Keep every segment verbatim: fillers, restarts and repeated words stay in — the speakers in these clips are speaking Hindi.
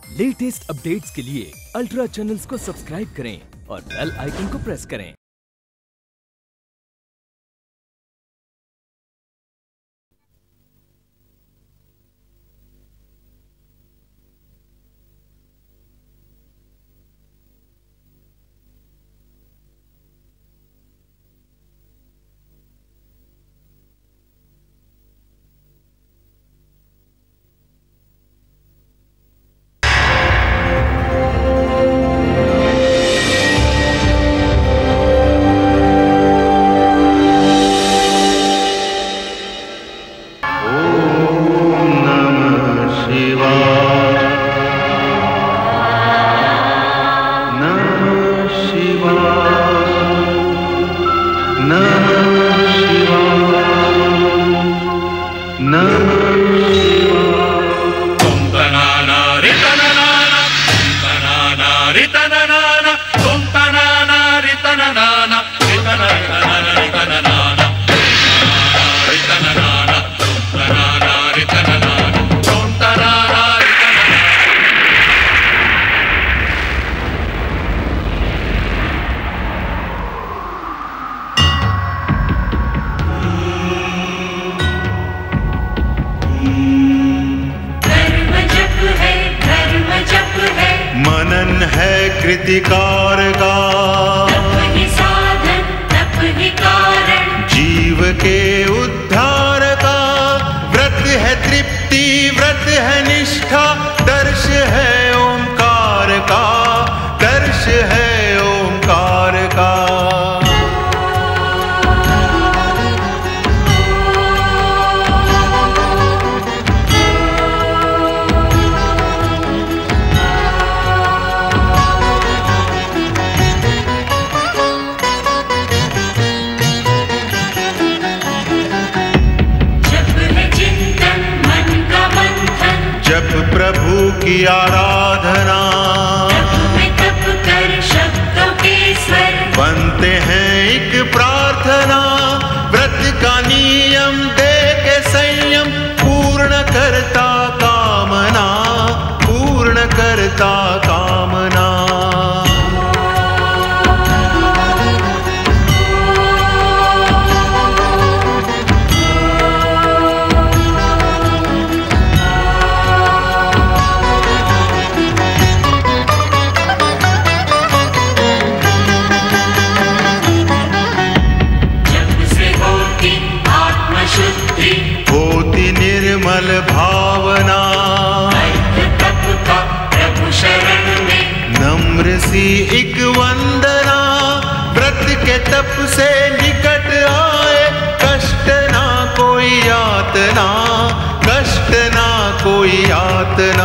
लेटेस्ट अपडेट्स के लिए अल्ट्रा चैनल्स को सब्सक्राइब करें और बेल आइकन को प्रेस करें। मनन है कृतिकार का, तप ही साधन तप ही कारण, जीव के उद्धार का। व्रत है तृप्ति व्रत है निष्ठा, दर्श है ओंकार का, दर्श है ओंकार का। जप प्रभु की आराधना, तप में तप कर शब्दों के स्वर, बनते हैं एक प्रार्थना। व्रत का नियम दे के संयम, पूर्ण करता कामना, पूर्ण करता कामना। होती निर्मल भावना, तप का प्रभु शरण में, नम्र सी एक वंदना। व्रत के तप से निकट आए, कष्ट ना कोई यातना, कष्ट ना कोई यातना।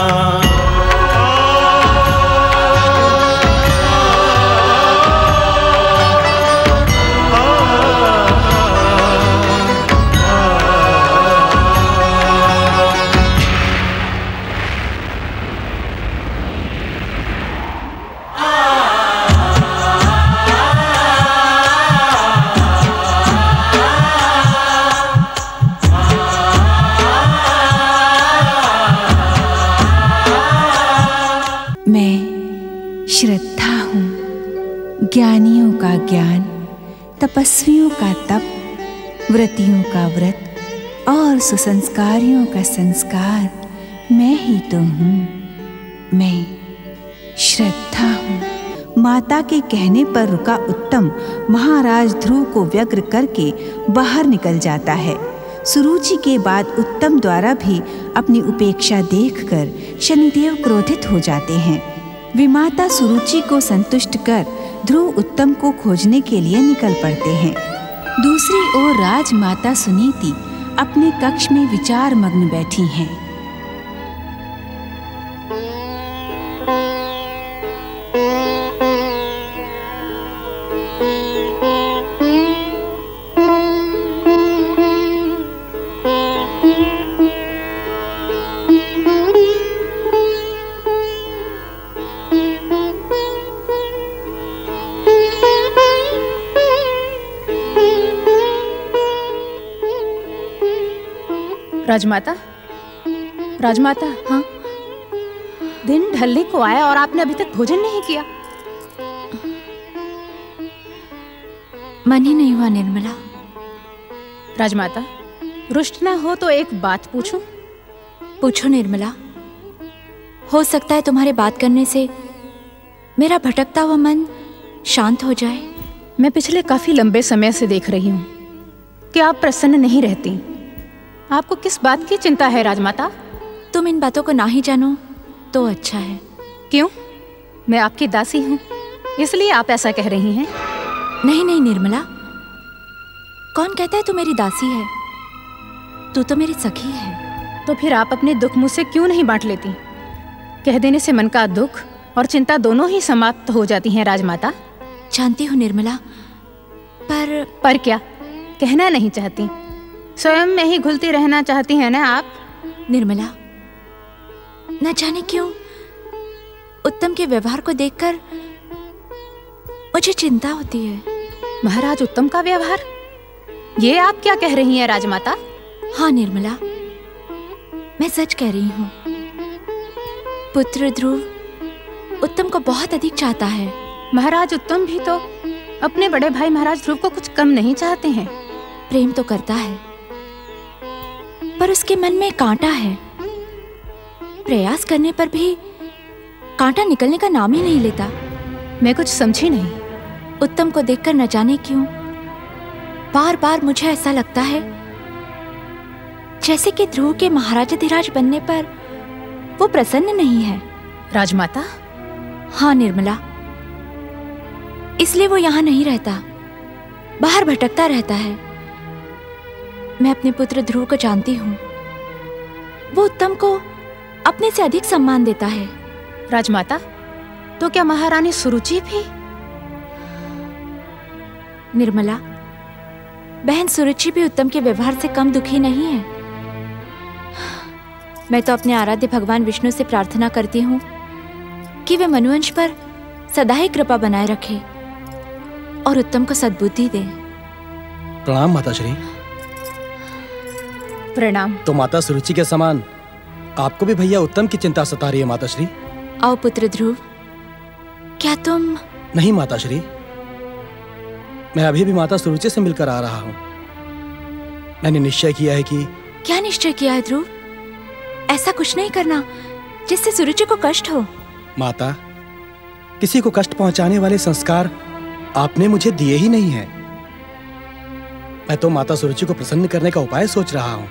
मैं श्रद्धा हूँ, ज्ञानियों का ज्ञान, तपस्वियों का तप, व्रतियों का व्रत और सुसंस्कारियों का संस्कार मैं ही तो हूँ। मैं श्रद्धा हूँ। माता के कहने पर रुका उत्तम महाराज ध्रुव को व्यग्र करके बाहर निकल जाता है। सुरुचि के बाद उत्तम द्वारा भी अपनी उपेक्षा देखकर शनिदेव क्रोधित हो जाते हैं। विमाता सुरुचि को संतुष्ट कर ध्रुव उत्तम को खोजने के लिए निकल पड़ते हैं। दूसरी ओर राजमाता सुनीति अपने कक्ष में विचार मग्न बैठी हैं। राजमाता, राजमाता, हाँ दिन ढलने को आया और आपने अभी तक भोजन नहीं किया। मन ही नहीं हुआ निर्मला। राजमाता, रुष्ट ना हो तो एक बात पूछूं? पूछो निर्मला। हो सकता है तुम्हारे बात करने से मेरा भटकता हुआ मन शांत हो जाए। मैं पिछले काफी लंबे समय से देख रही हूँ कि आप प्रसन्न नहीं रहती। आपको किस बात की चिंता है राजमाता? तुम इन बातों को ना ही जानो तो अच्छा है। क्यों? मैं आपकी दासी हूँ, इसलिए आप ऐसा कह रही हैं? नहीं नहीं निर्मला, कौन कहता है तू मेरी दासी है? तू तो मेरी सखी है। तो फिर आप अपने दुख मुझसे क्यों नहीं बांट लेती? कह देने से मन का दुख और चिंता दोनों ही समाप्त हो जाती हैं राजमाता। जानती हूँ निर्मला, पर पर क्या? कहना नहीं चाहती, स्वयं में ही घुलती रहना चाहती हैं ना आप? निर्मला, न जाने क्यों उत्तम के व्यवहार को देखकर मुझे चिंता होती है। महाराज उत्तम का व्यवहार? ये आप क्या कह रही हैं राजमाता? हाँ निर्मला, मैं सच कह रही हूँ। पुत्र ध्रुव उत्तम को बहुत अधिक चाहता है। महाराज उत्तम भी तो अपने बड़े भाई महाराज ध्रुव को कुछ कम नहीं चाहते हैं। प्रेम तो करता है, पर उसके मन में कांटा है। प्रयास करने पर भी कांटा निकलने का नाम ही नहीं लेता। मैं कुछ समझी नहीं। उत्तम को देखकर न जाने क्यों बार बार मुझे ऐसा लगता है जैसे कि ध्रुव के महाराजाधिराज बनने पर वो प्रसन्न नहीं है। राजमाता? हाँ निर्मला, इसलिए वो यहाँ नहीं रहता, बाहर भटकता रहता है। मैं अपने पुत्र ध्रुव को जानती हूँ, वो उत्तम को अपने से अधिक सम्मान देता है। राजमाता, तो क्या महारानी सुरुचि भी? निर्मला, बहन सुरुचि भी उत्तम के व्यवहार से कम दुखी नहीं है। मैं तो अपने आराध्य भगवान विष्णु से प्रार्थना करती हूँ कि वे मनुवंश पर सदा ही कृपा बनाए रखे और उत्तम को सद्बुद्धि दे। प्रणाम माताश्री। प्रणाम। तो माता सुरुचि के समान आपको भी भैया उत्तम की चिंता सता रही है माताश्री? आओ पुत्र ध्रुव, क्या तुम? नहीं माताश्री, मैं अभी भी माता सुरुचि से मिलकर आ रहा हूँ। मैंने निश्चय किया है कि... क्या निश्चय किया है ध्रुव? ऐसा कुछ नहीं करना जिससे सुरुचि को कष्ट हो। माता, किसी को कष्ट पहुंचाने वाले संस्कार आपने मुझे दिए ही नहीं हैं। मैं तो माता सुरुचि को प्रसन्न करने का उपाय सोच रहा हूँ।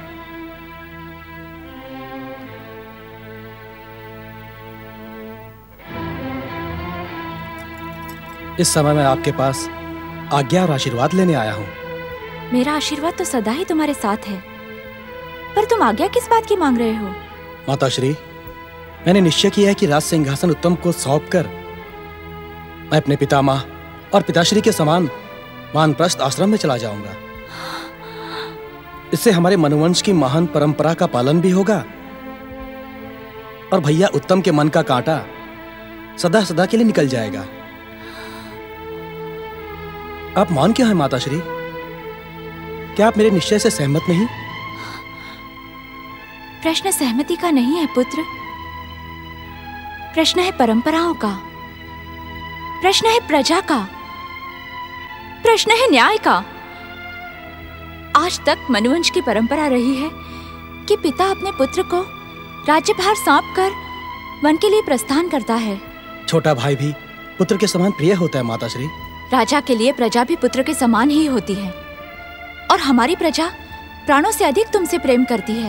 इस समय मैं आपके पास आज्ञा और आशीर्वाद लेने आया हूँ। मेरा आशीर्वाद तो सदा ही तुम्हारे साथ है, पर तुम आज्ञा किस बात की मांग रहे हो? माताश्री, मैंने निश्चय किया है कि राज सिंहासन उत्तम को सौंपकर मैं अपने पितामह और पिताश्री के समान वानप्रस्थ आश्रम में चला जाऊंगा। इससे हमारे मनुवंश की महान परंपरा का पालन भी होगा और भैया उत्तम के मन का कांटा सदा सदा के लिए निकल जाएगा। आप मौन क्यों हैं माताश्री? क्या आप मेरे निश्चय से सहमत नहीं? प्रश्न सहमति का नहीं है पुत्र, प्रश्न है परंपराओं का, प्रश्न है प्रजा का, प्रश्न है न्याय का। आज तक मनुवंश की परंपरा रही है कि पिता अपने पुत्र को राज्यभार सौंपकर वन के लिए प्रस्थान करता है। छोटा भाई भी पुत्र के समान प्रिय होता है माताश्री। राजा के लिए प्रजा भी पुत्र के समान ही होती है, और हमारी प्रजा प्राणों से अधिक तुमसे प्रेम करती है।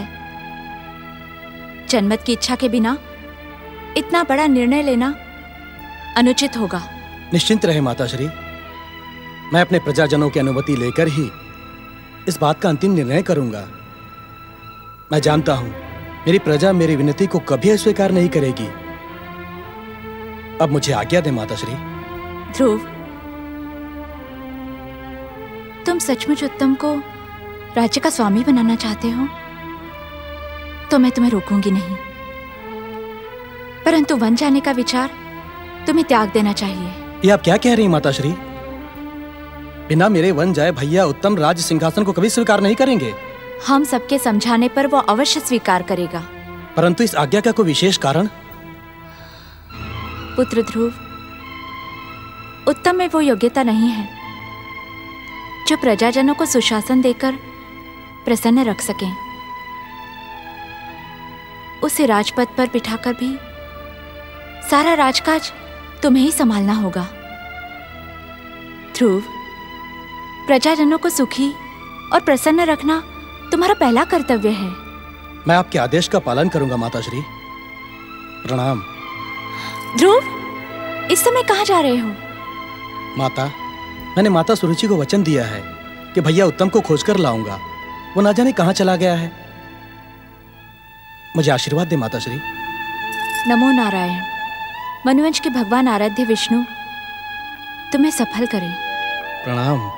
जनमत की इच्छा के बिना इतना बड़ा निर्णय लेना अनुचित होगा। निश्चिंत रहे माताश्री, मैं अपने प्रजाजनों की अनुमति लेकर ही इस बात का अंतिम निर्णय करूंगा। मैं जानता हूं मेरी प्रजा मेरी विनती को कभी अस्वीकार नहीं करेगी। अब मुझे आज्ञा दे माताश्री। ध्रुव, तुम सचमुच उत्तम को राज्य का स्वामी बनाना चाहते हो तो मैं तुम्हें रोकूंगी नहीं, परंतु वन जाने का विचार तुम्हें त्याग देना चाहिए। ये आप क्या कह रही हैं माताश्री? बिना मेरे वन जाए भैया उत्तम राज सिंहासन को कभी स्वीकार नहीं करेंगे। हम सबके समझाने पर वो अवश्य स्वीकार करेगा। परंतु इस आज्ञा का कोई विशेष कारण? पुत्र ध्रुव, उत्तम में वो योग्यता नहीं है जो प्रजाजनों को सुशासन देकर प्रसन्न रख सकें। उसे राजपद पर बिठाकर भी सारा राजकाज तुम्हें ही संभालना होगा। ध्रुव, प्रजाजनों को सुखी और प्रसन्न रखना तुम्हारा पहला कर्तव्य है। मैं आपके आदेश का पालन करूंगा माताश्री। प्रणाम। ध्रुव, इस समय कहाँ जा रहे हो? माता, मैंने माता सुरुचि को वचन दिया है कि भैया उत्तम को खोजकर लाऊंगा। वो ना जाने कहाँ चला गया है। मुझे आशीर्वाद दे माताश्री। नमो नारायण। मनुवंश के भगवान आराध्य विष्णु तुम्हें सफल करें। प्रणाम।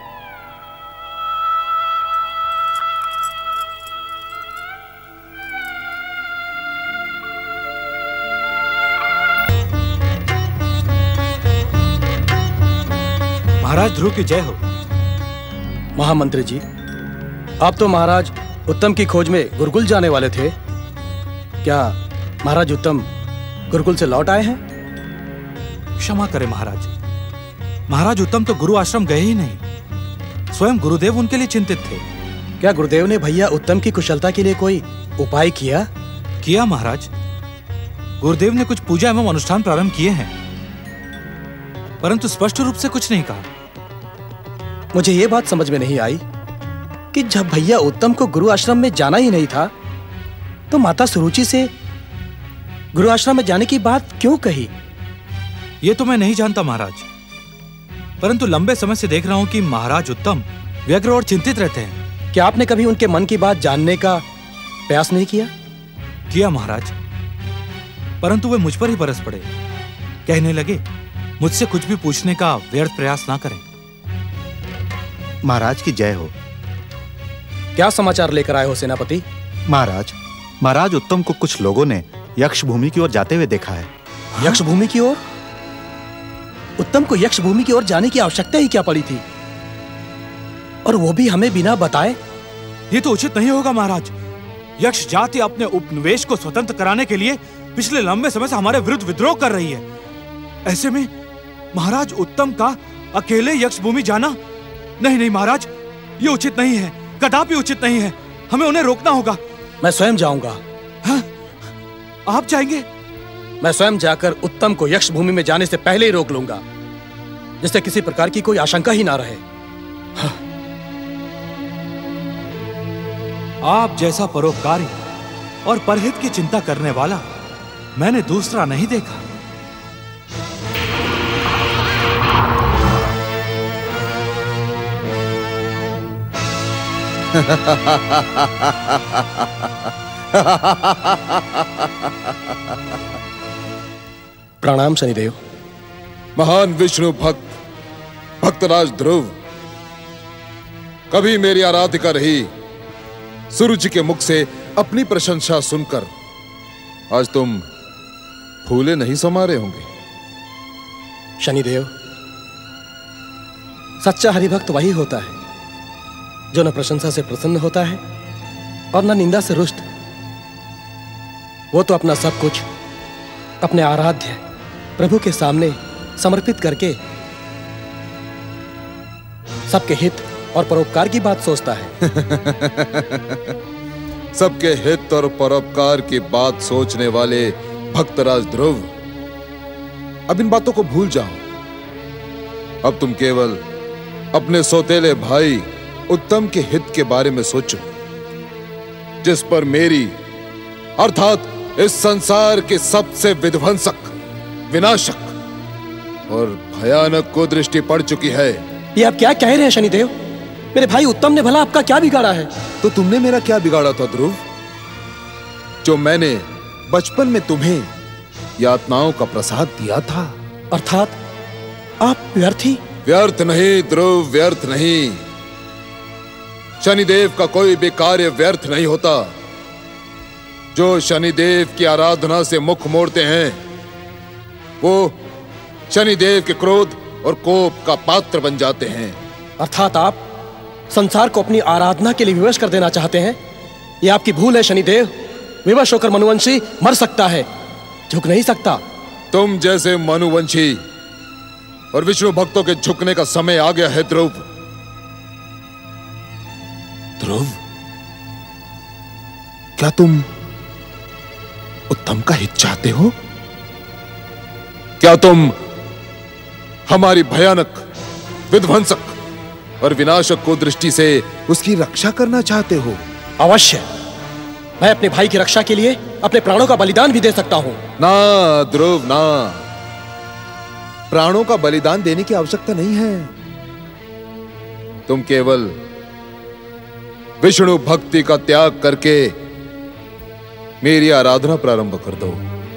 महाराज ध्रुव की जय हो। महामंत्री जी, आप तो महाराज उत्तम की खोज में गुरुकुल जाने वाले थे। क्या महाराज उत्तम गुरुकुल से लौट आए हैं? क्षमा करें महाराज, महाराज उत्तम तो गुरु आश्रम गए ही नहीं। स्वयं गुरुदेव उनके लिए चिंतित थे। क्या गुरुदेव ने भैया उत्तम की कुशलता के लिए कोई उपाय किया? किया महाराज, गुरुदेव ने कुछ पूजा एवं अनुष्ठान प्रारंभ किए हैं, परंतु स्पष्ट रूप से कुछ नहीं कहा। मुझे यह बात समझ में नहीं आई कि जब भैया उत्तम को गुरु आश्रम में जाना ही नहीं था तो माता सुरुचि से गुरु आश्रम में जाने की बात क्यों कही? यह तो मैं नहीं जानता महाराज, परंतु लंबे समय से देख रहा हूं कि महाराज उत्तम व्यग्र और चिंतित रहते हैं। क्या आपने कभी उनके मन की बात जानने का प्रयास नहीं किया? किया महाराज, परंतु वे मुझ पर ही बरस पड़े। कहने लगे मुझसे कुछ भी पूछने का व्यर्थ प्रयास ना करें। महाराज की जय हो। क्या समाचार लेकर आए हो सेनापति? महाराज, महाराज उत्तम को कुछ लोगों ने यक्ष भूमि की ओर जाते हुए देखा है। यक्ष भूमि की ओर? उत्तम को यक्ष भूमि की ओर जाने की आवश्यकता ही क्या पड़ी थी, और वो भी हमें बिना बताए? ये तो उचित नहीं होगा महाराज। यक्ष जाति अपने उपनिवेश को स्वतंत्र कराने के लिए पिछले लंबे समय से हमारे विरुद्ध विद्रोह कर रही है। ऐसे में महाराज उत्तम का अकेले यक्ष भूमि जाना, नहीं नहीं महाराज, ये उचित नहीं है, कदापि उचित नहीं है। हमें उन्हें रोकना होगा। मैं स्वयं जाऊंगा। हाँ? आप जाएंगे? मैं स्वयं जाकर उत्तम को यक्ष भूमि में जाने से पहले ही रोक लूंगा, जिससे किसी प्रकार की कोई आशंका ही ना रहे। हाँ। आप जैसा परोपकारी और परहित की चिंता करने वाला मैंने दूसरा नहीं देखा। प्रणाम शनिदेव। महान विष्णु भक्त भक्तराज ध्रुव, कभी मेरी आराधिका रही सुरुचि के मुख से अपनी प्रशंसा सुनकर आज तुम फूले नहीं समा रहे होंगे। शनिदेव, सच्चा हरिभक्त वही होता है जो न प्रशंसा से प्रसन्न होता है और न निंदा से रुष्ट। वो तो अपना सब कुछ अपने आराध्य प्रभु के सामने समर्पित करके सबके हित और परोपकार की बात सोचता है। सबके हित और परोपकार की बात सोचने वाले भक्तराज ध्रुव, अब इन बातों को भूल जाओ। अब तुम केवल अपने सौतेले भाई उत्तम के हित के बारे में सोचो, जिस पर मेरी अर्थात इस संसार के सबसे विध्वंसक, विनाशक और भयानक को दृष्टि पड़ चुकी है। ये आप क्या कह रहे हैं शनिदेव? मेरे भाई उत्तम ने भला आपका क्या बिगाड़ा है? तो तुमने मेरा क्या बिगाड़ा था ध्रुव? जो मैंने बचपन में तुम्हें यातनाओं का प्रसाद दिया था। अर्थात आप व्यर्थी? व्यर्थ नहीं ध्रुव, व्यर्थ नहीं। शनिदेव का कोई भी कार्य व्यर्थ नहीं होता। जो शनिदेव की आराधना से मुख मोड़ते हैं वो शनिदेव के क्रोध और कोप का पात्र बन जाते हैं। अर्थात आप संसार को अपनी आराधना के लिए विवश कर देना चाहते हैं। यह आपकी भूल है शनिदेव। विवश होकर मनुवंशी मर सकता है, झुक नहीं सकता। तुम जैसे मनुवंशी और विष्णु भक्तों के झुकने का समय आ गया है ध्रुव। ध्रुव, क्या तुम उत्तम का हित चाहते हो? क्या तुम हमारी भयानक, विध्वंसक और विनाशक को दृष्टि से उसकी रक्षा करना चाहते हो? अवश्य। मैं अपने भाई की रक्षा के लिए अपने प्राणों का बलिदान भी दे सकता हूं। ना ध्रुव, ना। प्राणों का बलिदान देने की आवश्यकता नहीं है। तुम केवल विष्णु भक्ति का त्याग करके मेरी आराधना प्रारंभ कर दो।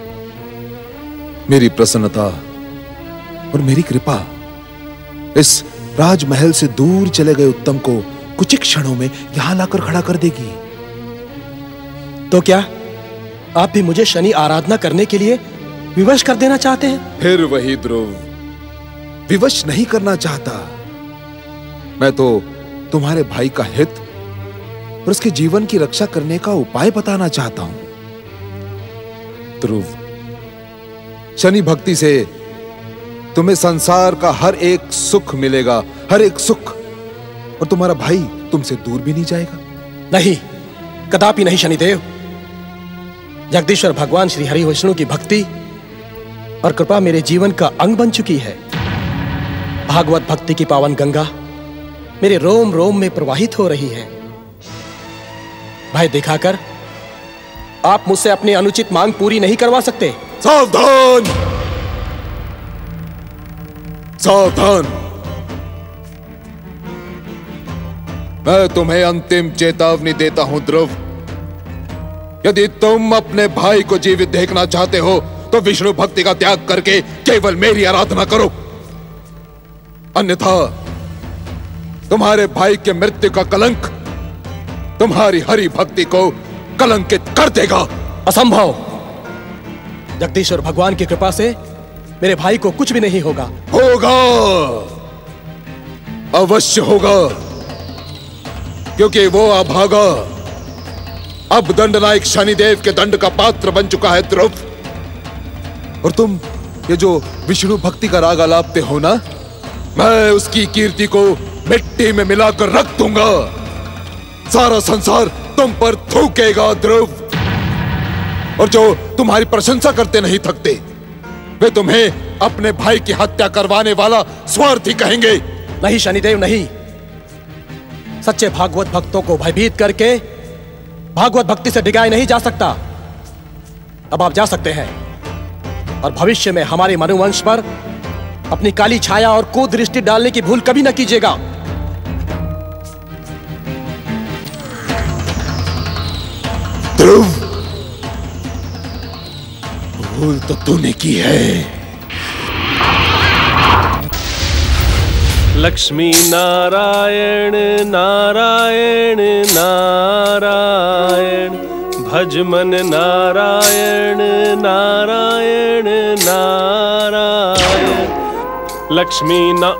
मेरी प्रसन्नता और मेरी कृपा इस राजमहल से दूर चले गए उत्तम को कुछ ही क्षणों में यहां लाकर खड़ा कर देगी। तो क्या आप भी मुझे शनि आराधना करने के लिए विवश कर देना चाहते हैं? फिर वही ध्रुव, विवश नहीं करना चाहता। मैं तो तुम्हारे भाई का हित और उसके जीवन की रक्षा करने का उपाय बताना चाहता हूं। ध्रुव, शनि भक्ति से तुम्हें संसार का हर एक सुख मिलेगा, हर एक सुख, और तुम्हारा भाई तुमसे दूर भी नहीं जाएगा। नहीं, कदापि नहीं शनिदेव। जगदीश्वर भगवान श्री हरि विष्णु की भक्ति और कृपा मेरे जीवन का अंग बन चुकी है। भागवत भक्ति की पावन गंगा मेरे रोम रोम में प्रवाहित हो रही है। भय दिखाकर आप मुझसे अपनी अनुचित मांग पूरी नहीं करवा सकते। सावधान! सावधान! मैं तुम्हें अंतिम चेतावनी देता हूं ध्रुव। यदि तुम अपने भाई को जीवित देखना चाहते हो तो विष्णु भक्ति का त्याग करके केवल मेरी आराधना करो, अन्यथा तुम्हारे भाई के मृत्यु का कलंक तुम्हारी हरि भक्ति को कलंकित कर देगा। असंभव। जगदीश्वर भगवान की कृपा से मेरे भाई को कुछ भी नहीं होगा। होगा, अवश्य होगा, क्योंकि वो अभागा अब दंडनायक शनिदेव के दंड का पात्र बन चुका है ध्रुव। और तुम ये जो विष्णु भक्ति का राग आलापते हो ना, मैं उसकी कीर्ति को मिट्टी में मिलाकर रख दूंगा। सारा संसार तुम पर थूकेगा ध्रुव। और जो तुम्हारी प्रशंसा करते नहीं थकते, वे तुम्हें अपने भाई की हत्या करवाने वाला स्वार्थी कहेंगे। नहीं शनिदेव, नहीं। सच्चे भागवत भक्तों को भयभीत करके भागवत भक्ति से डिगाया नहीं जा सकता। अब आप जा सकते हैं और भविष्य में हमारे मनुवंश पर अपनी काली छाया और कुदृष्टि डालने की भूल कभी न कीजिएगा। ध्रुव, भूल तो तूने की है। लक्ष्मी नारायण नारायण नारायण, भज मन नारायण नारायण नारायण। लक्ष्मी ना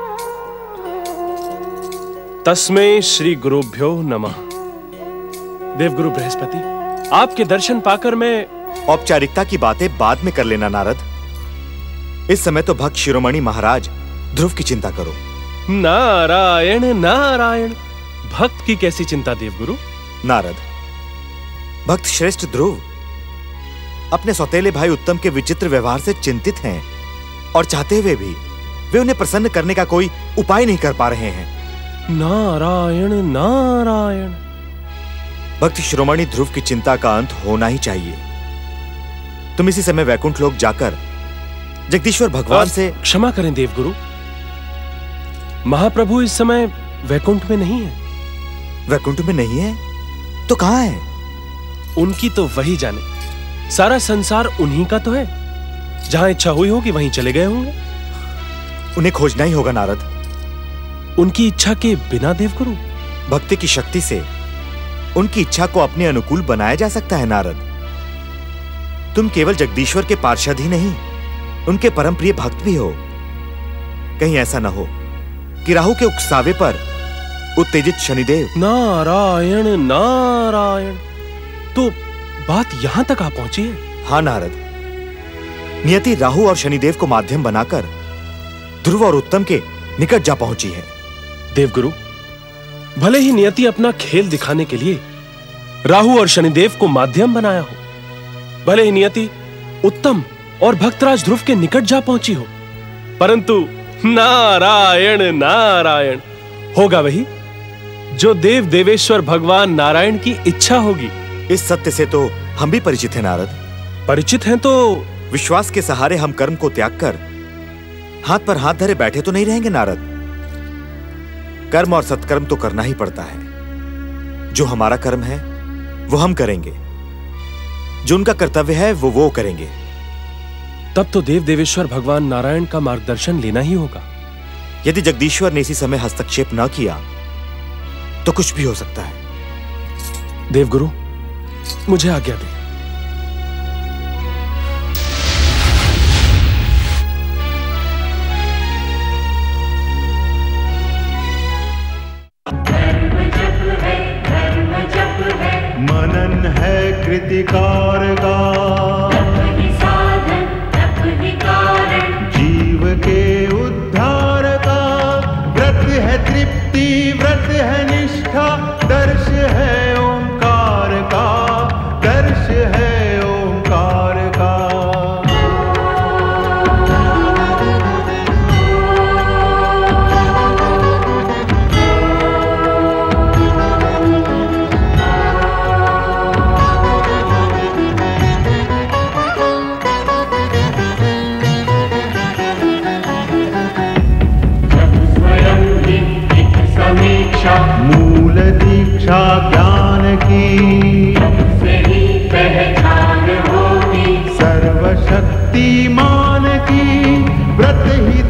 तस्मै श्री गुरुभ्यो नमः। देवगुरु बृहस्पति, आपके दर्शन पाकर मैं औपचारिकता की बातें बाद में कर लेना नारद। इस समय तो भक्त शिरोमणि महाराज ध्रुव की चिंता करो। नारायण नारायण, भक्त की कैसी चिंता देवगुरु? नारद, भक्त श्रेष्ठ ध्रुव अपने सौतेले भाई उत्तम के विचित्र व्यवहार से चिंतित हैं और चाहते हुए भी वे उन्हें प्रसन्न करने का कोई उपाय नहीं कर पा रहे हैं। नारायण नारायण, भक्त शिरोमणि ध्रुव की चिंता का अंत होना ही चाहिए। तुम इसी समय वैकुंठ लोक जाकर जगदीश्वर भगवान से क्षमा करें देवगुरु, महाप्रभु इस समय वैकुंठ में नहीं है। वैकुंठ में नहीं है तो कहां है? उनकी तो वही जाने, सारा संसार उन्हीं का तो है। जहां इच्छा हुई होगी वहीं चले गए होंगे। उन्हें खोजना ही होगा नारद। उनकी इच्छा के बिना देवगुरु? भक्ति की शक्ति से उनकी इच्छा को अपने अनुकूल बनाया जा सकता है नारद। तुम केवल जगदीश्वर के पार्षद ही नहीं, उनके परम प्रिय भक्त भी हो। कहीं ऐसा न हो कि राहु के उकसावे पर उत्तेजित शनिदेव। नारायण नारायण, तो बात यहां तक आ पहुंची है? हाँ नारद, नियति राहु और शनिदेव को माध्यम बनाकर ध्रुव और उत्तम के निकट जा पहुंची है। देवगुरु, भले ही नियति अपना खेल दिखाने के लिए राहु और शनिदेव को माध्यम बनाया हो, भले ही नियति उत्तम और भक्तराज ध्रुव के निकट जा पहुंची हो, परंतु नारायण नारायण होगा वही जो देव देवेश्वर भगवान नारायण की इच्छा होगी। इस सत्य से तो हम भी परिचित हैं नारद। परिचित हैं तो विश्वास के सहारे हम कर्म को त्याग कर हाथ पर हाथ धरे बैठे तो नहीं रहेंगे नारद। कर्म और सत्कर्म तो करना ही पड़ता है। जो हमारा कर्म है वो हम करेंगे, जो उनका कर्तव्य है वो वो करेंगे। तब तो देव देवेश्वर भगवान नारायण का मार्गदर्शन लेना ही होगा। यदि जगदीश्वर ने इसी समय हस्तक्षेप न किया तो कुछ भी हो सकता है। देवगुरु, मुझे आज्ञा दें। मनन है कृतिकार का, साधन तप ही कारण, जीव के उद्धार का। व्रत है तृप्ति, व्रत है निष्ठा, दर्श है ओंकार का, दर्श है ओंकार का। मूल दीक्षा ज्ञान की, से ही पहचान होगी, सर्वशक्तिमान की। व्रत ही